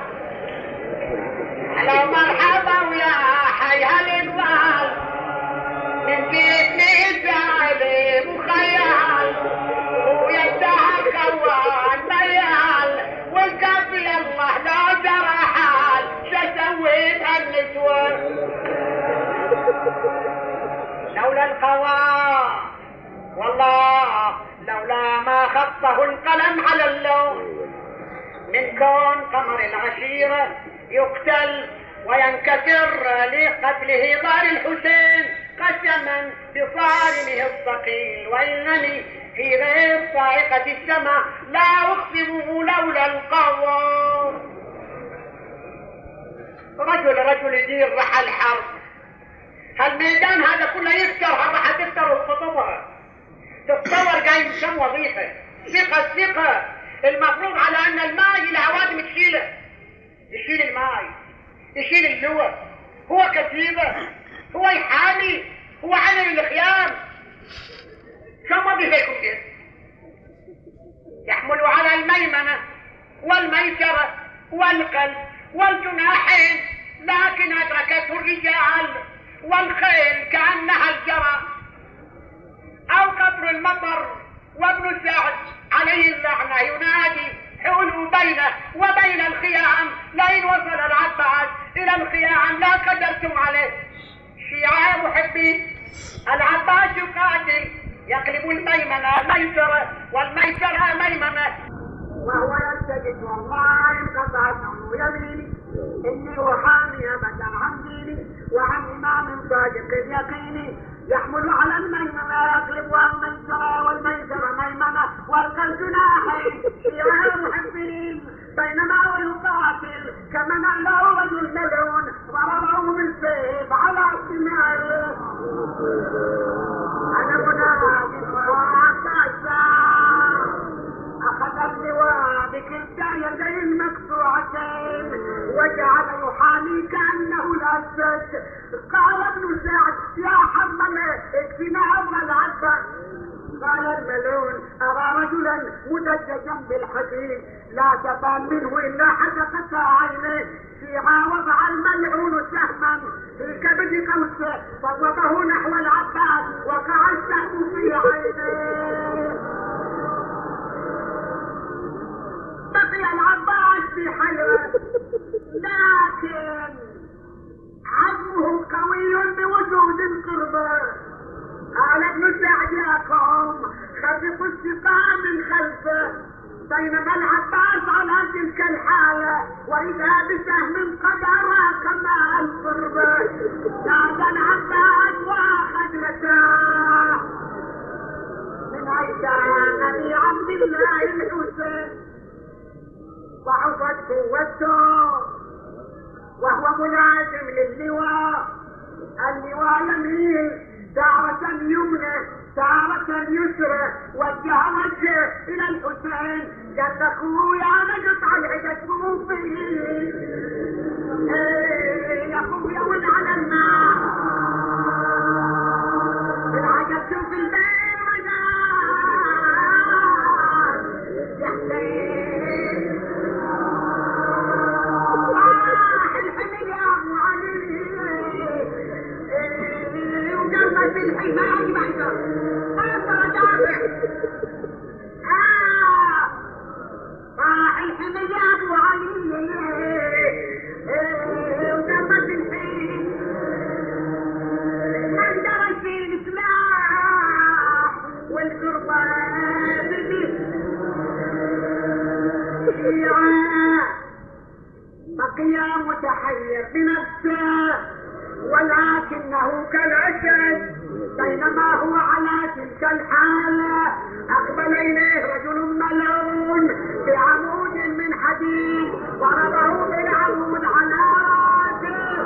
هلا ومرحبا ويا حي هالاقبال، من جيتني سالم وخير لولا القضاء والله لولا ما خطه القلم على اللون من كون قمر العشيرة يقتل وينكسر لقتله ضار الحسين قسما بصارمه الثقيل، وإنني في غير صاعقة السماء لا أقسم لولا القضاء. رجل يدير رحل حرب، هالميدان هذا كله يكسر، راح تكسر وخطبها تتصور جاي من كم وظيفة. ثقة المفروض على ان الماء العوادم تشيله، يشيل الماء، يشيل اللواء، هو كتيبة، هو يحامي، هو علم الخيام. كم وظيفتكم دي؟ يحمل على الميمنة والميسرة والقلب والجناحين، لكن أدركته الرجال والخيل كأنها الجرى أو قطر المطر. وابن سعد عليه اللعنة ينادي حولوا بينه وبين الخيام، لئن وصل العباس إلى الخيام لا قدرتم عليه. شيعة محبين العباس يقاتل، يقلب الميمنة ميسرة والميسرة ميمنة، وهو يلتجد والله انقطعت عنه يميني، إني وحامي أبدا عن ديني وعن إمام صادق اليقين، يحمل على الميمنة يقلب والميسرة والميسرة ميمنة والقلب جناحين. شيعة محبين بينما هو يقاتل كمن له رجل ملعون ضربه بالسيف على سماعه. أنا منادي أخذ اللواء بكلتا يديه المقطوعتين وجعل يحامي كأنه الأسد. قال ابن سعد يا حمله اكفنا أم العباس. قال الملعون أرى رجلا مدججا بالحديد لا تبان منه إلا حدقت عينه. فيها وضع الملعون سهما في كبد قوسه فضربه نحو العباس وقع السهم في عينه. بقي العباس في حيرة، لكن عزمه قوي بوجود القربى. قال ابن سعد يا قوم خففوا السقاء من خلفه، بينما العباس على تلك الحالة وإذا بسهم قد أراك ماء القربى. نادى العباس وأخذ متاع من عيشان أبي عبد الله الحسين، ضعفت قوته وهو ملازم للواء. اللواء يميل تارة يمنى تارة يسرى، وجه وجهه إلى الحسين قال أخويا أنا قطع العدد فيه يا أخويا ولعن النار بالعجب شوف البين رجال يا حسين في الحماية بعده أصلا دافع راح الحماية أبو علي وجنبت الحين من درج في الإسلام والقربان بقي متحير بنفسه ولكنه كالأسد. بينما هو على تلك الحالة أقبل إليه رجل ملعون بعمود من حديد ضربه بالعمود على راسه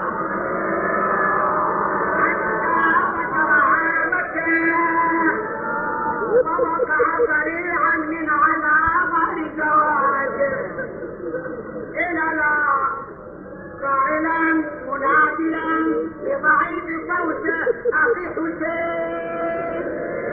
حتى فتر عامته ووقع سريعا من على ظهر زواجه إلى لا قائلا مناديا بضعيف صوته أخي حسين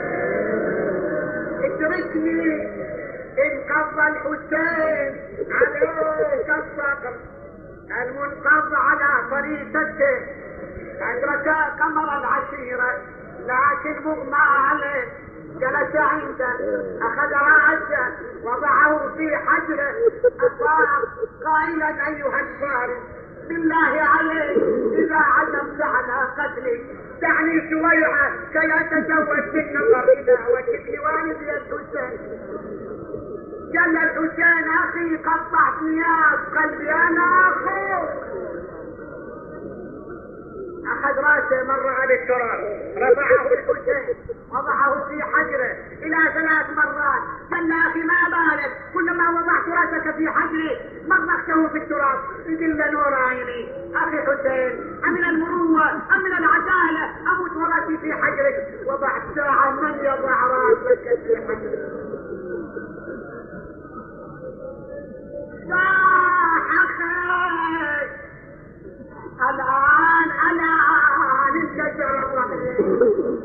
اتركني انقض الحسين عليك الصقر المنقض على طريقته. أدرك قمر العشيرة لكن مغمى عليه، جلس عنده أخذ رأسه وضعه في حجره أصاب قائلا أيها الفارس بالله عليك إذا عزمت على قتلي دعني سويعة كي اتزوج بالنظر الى وجهك والدي الحسين. قال الحسين اخي قطعت نياب قلبي انا اخوك. اخذ راسه مر على التراب رفعه الحسين وضعه في حجره الى 3 مرات. قال له اخي ما بالك كلما وضعت راسك في حجري مرقته في التراب. يقول له نور عيني اخي حسين امن المروه ام من العداله اموت وراسي في حجرك. وضعت ساعه من يضع راسك في حجرك. الآن انتشر الرحيم.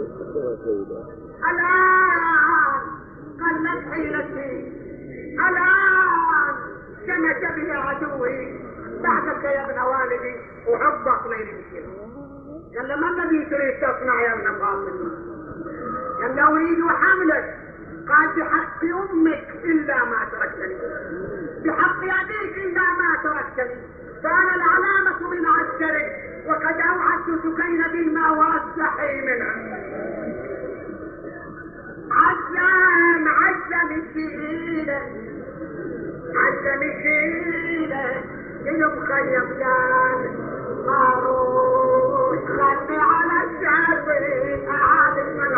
الآن قلت حيلتي. الآن شمت بي عدوي بعدك يا ابن والدي وعضك ليلي بشير. قال له ما الذي تريد تصنع يا ابن فاطمة؟ قال له اريد حملك. قال بحق امك الا ما تركتني، بحق ابيك الا ما تركتني. كان العلامة من عسكرك وقد اوعدت سكين بما واستحي منها. عزم الشيلة عزم الشيلة يبخيم كان ماروش خلي على الشعبين اعادت من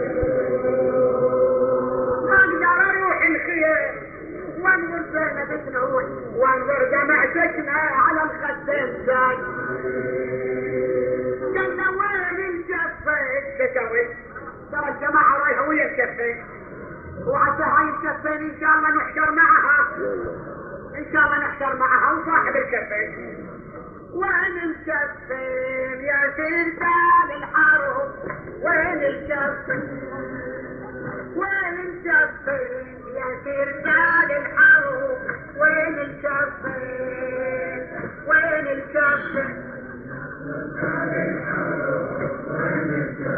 اقدر اروح الخيام وانظر زينب بن عوي وانظر جماعتنا على الخدام جاي. قلنا وين الكفين كتوي ترى الجماعة رايحة وين الكفين وعسى هاي الكفين ان شاء الله نحشر معها ان شاء الله نحشر معها وصاحب الكفين. وين الكفين يا سلطان الحرب وين الكفين وين الكفين يا سلطان الحرب وين الكفين وين الكفين وين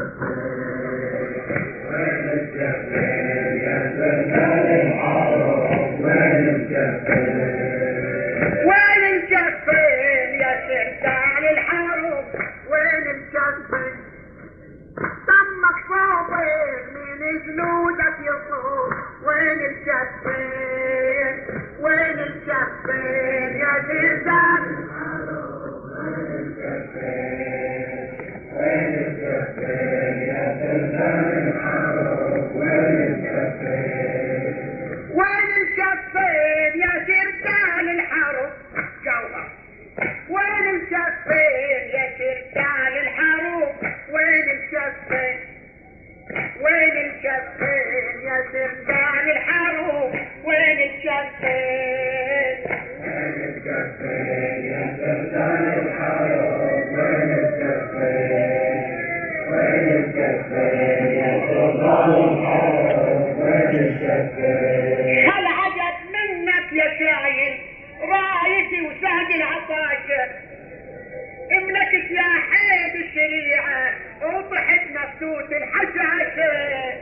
الكفين يا سلطان الحرب وين الكفين وين الكفين يا سلطان الحرب وين الكفين دمك صابر من جنودك يصوب وين الكفين وين الكفين يا سلطان وين الكفين وين الكفين يا سلطان الحرب وين الكفين وين الكفين يا سلطان الحرب جوهر وين الكفين يا سلطان الحرب وين الكفين وين الكفين يا سلطان الحرب وين الكفين وين الكفين يا سلطان الحرب وين الكفين وين الكفين يا سلطان الحرب وين الكفين. هل عجب منك يا شايل رايتي وسهد العطاشر املكت يا حيد الشريعة وطحت مفتوت الحشاشة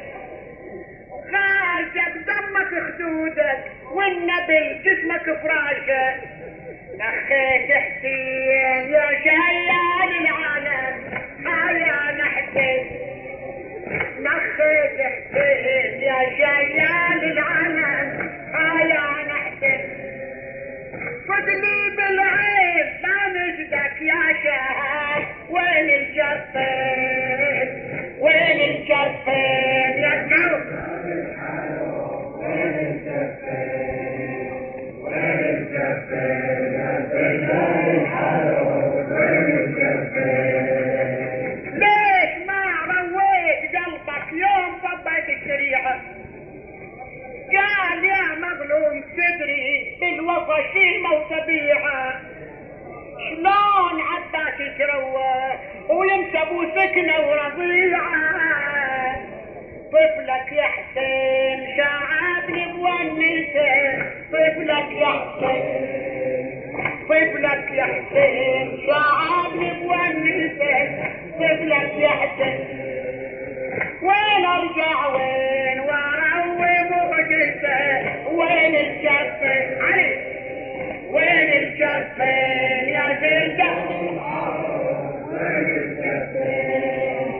غازت دمك خدودك والنبي جسمك فراشة. نخيت حسين يا شيال العالم هيا نحسن نخيت حسين يا شيال العالم هيا نحسن. فضلي بالعين ما نجدك يا شهاب وين الكفين وين الكفين يا جو وين الكفين وين الكفين يا سلطان الحرب وين الكفين. ليش ما رويت قلبك يوم طبيت الشريعة؟ قال يا مظلوم صدري بالوفا شيمة وطبيعة شلون عباس يتروى وينسبوا سكنة ورضيعة. طفلك يا حسين شعبني بونسه طفلك يا حسين طفلك يا حسين شعبني بونسه طفلك يا حسين. وين ارجع وين واروي موجته وين الكفين علي وين الكفين يا سلطان وين الكفين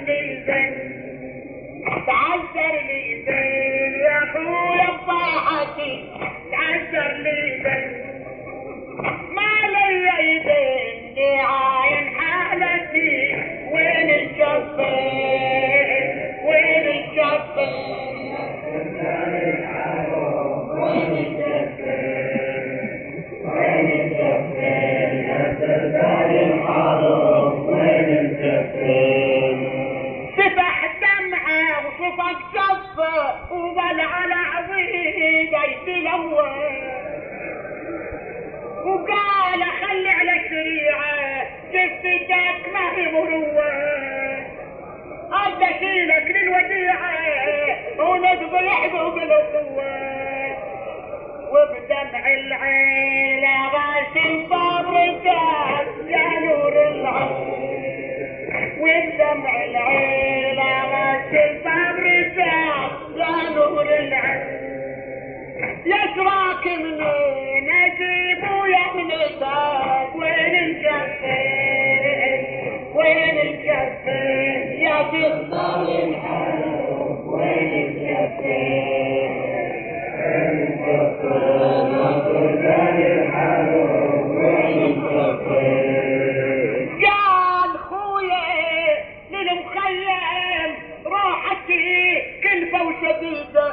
لي زين تعذر لي زين يا اخويا بصيحتي تعذر لي زين ما لي ايدين عاين حالتي وين الشفين وين الشفين وين الشفين وين الشفين يا سردار الحرب وين الشفين سفح دمعه وصفك شفه وبلع على عظيم يتلوى وقال خلي على الشريعة جثتك ما هي مروة قد اشيلك للوديعة ونذبح بالقوة وبدمع العين غاسل صبرتك يا نور العين وبدمع العين غاسل صبرتك يا نور العين يسراك منين اجيبه يا ابنتك وين الجفين وين الجفين يا تفضل الحلوب وين الجفين وين الجفين يا تفضل الحلوب وين الجفين قال خويا للمخيم راحتي كلفة وشديدة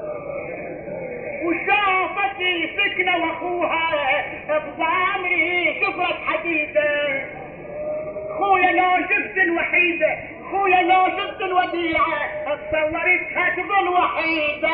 وشافتي سكنة واخوها بضامري شفرة حديدة خويا لو شفت الوحيدة خويا لو شفت الوديعة اتصورتها تظل وحيدة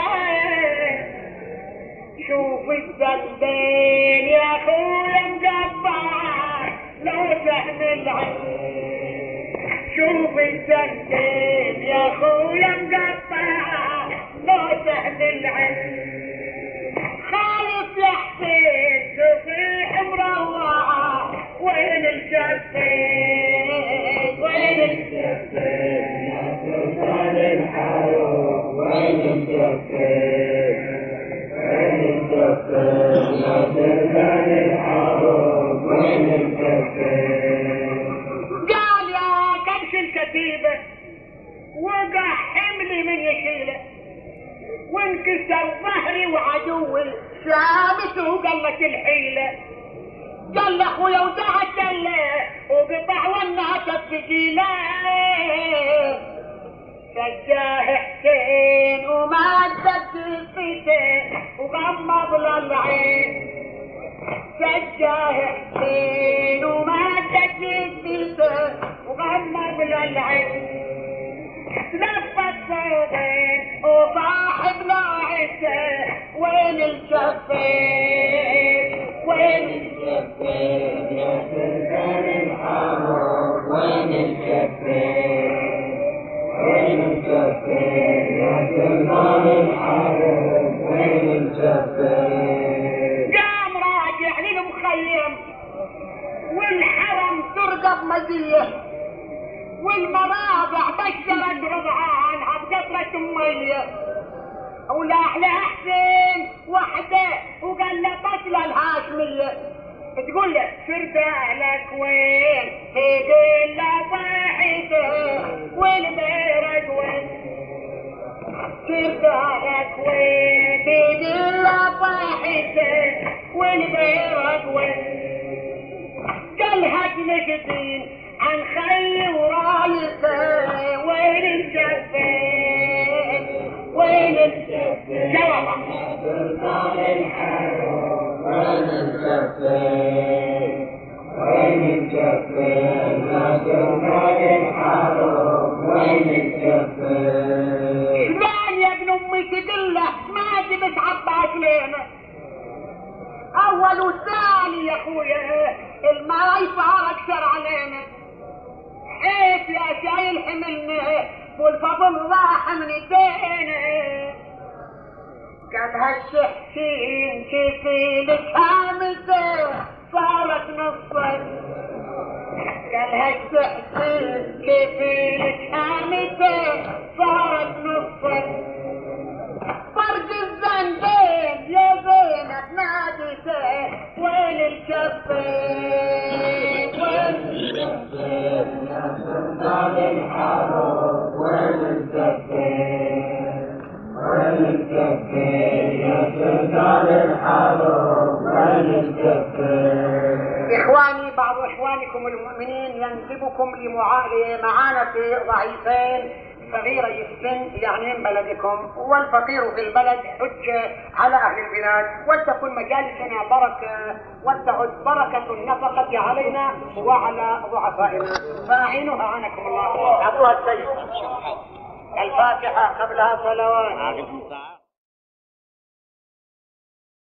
شوف الذنبين يا خويا مقطع لو سهم العين شوف الذنبين يا خويا مقطع لو سهم العين خايف يا حسين تصيح مروعة وين الشفين وين الشفين يا سلطان الحروب وين الشفين وين الشفين يا سلطان الحروب وين الشفين قال يا كبش الكتيبة وقع حملي من يشيله وانكسر ظهري وعدوي شامته وقلت الحيلة قال اخويا ودعت الله وقطع والناس الثقيلة سجاه حسين ومادت جثته وغمض للعين سجاه حسين ومادت جثته وغمض للعين لفت صوبين وصاحب لاعته وين الشفين وين الشفين يا سلطان الحروب وين الشفين وين الشفين يا سلطان الحروب وين الشفين قام راجع للمخيم والحرم ترقب مزيه والمراضع بشرت رضعانها بقطرة مية ولاح لها حسين وحده وقال له قتل الهاشمية تقول له سردالك وين تقول له صاحته والبيرق وين سردالك وين تقول له صاحته والبيرق وين قالها تنشدين عن خي ورايته وين الشفين وين الشفين جوابا سلطان الحروب وين الشفين وين الشفين يا سلطان الحروب وين الشفين شلون يا ابن امي تقله ما جبت عباس لينا اول وثاني يا اخويا الماي صار اكثر علينا حيث يا شايل حملنا والفضل راح من ايدينا قال هالشحشين كفيلك هامسه صارت نصك قال هالشحشين كفيلك هامسه صارت نصك فرق الذنبين يا زينب نادته وين الشفين وين الشفين يا سلطان الحروب أميركم المؤمنين ينسبكم لمعانة ضعيفين صغيري السن يعني من بلدكم، والفقير في البلد حجة على أهل البلاد، ولتكن مجالسنا بركة، ولتعد بركة النفقة علينا وعلى ضعفائنا، فأعينوا أعانكم الله. أعطوها السيد الفاتحة قبلها صلوات.